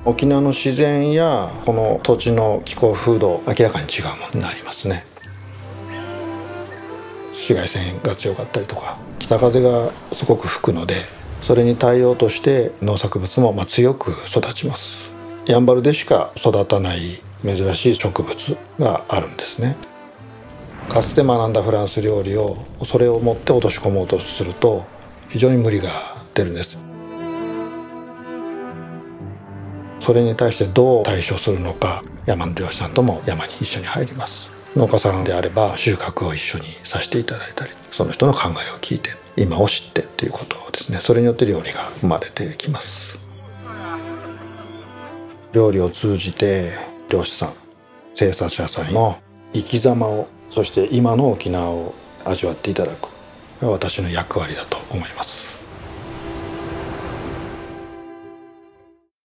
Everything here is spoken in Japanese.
沖縄の自然やこの土地の気候風土、明らかに違うものになりますね。紫外線が強かったりとか、北風がすごく吹くので、それに対応として農作物も強く育ちます。やんばるでしか育たない珍しい植物があるんですね。かつて学んだフランス料理をそれを持って落とし込もうとすると非常に無理が出るんです。それに対してどう対処するのか、山の漁師さんとも山に一緒に入ります。農家さんであれば収穫を一緒にさせていただいたり、その人の考えを聞いて今を知ってっていうことですね。それによって料理が生まれてきます。料理を通じて漁師さん、生産者さんの生き様を、そして今の沖縄を味わっていただく、私の役割だと思います。